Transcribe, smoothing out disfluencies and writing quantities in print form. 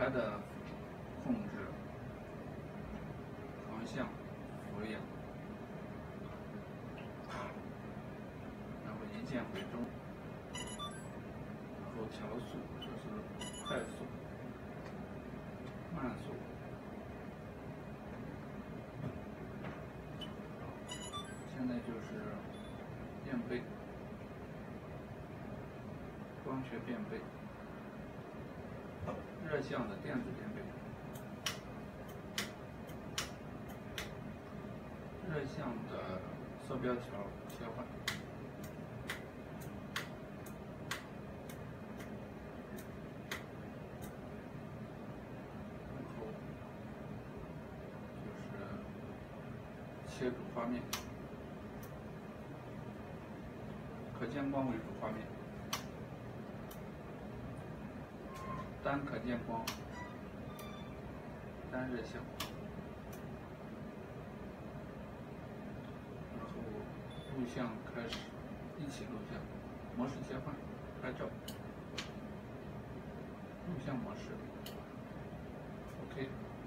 拍的控制、方向、俯仰，然后一键回中，然后调速就是快速、慢速。现在就是变背，光学变背，热像的电子变背，热像的色标条切换，然后就是切主画面。可见光为主画面，单可见光，单热像，然后录像开始，一起录像，模式切换，拍照，录像模式 ，OK。